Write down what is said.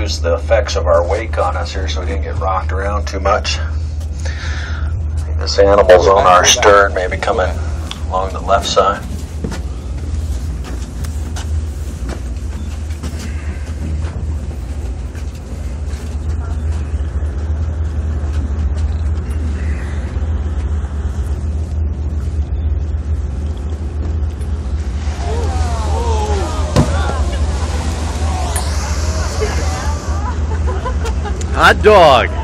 lose the effects of our wake on us here so we didn't get rocked around too much. This animal's on our stern, maybe coming along the left side. Hot dog.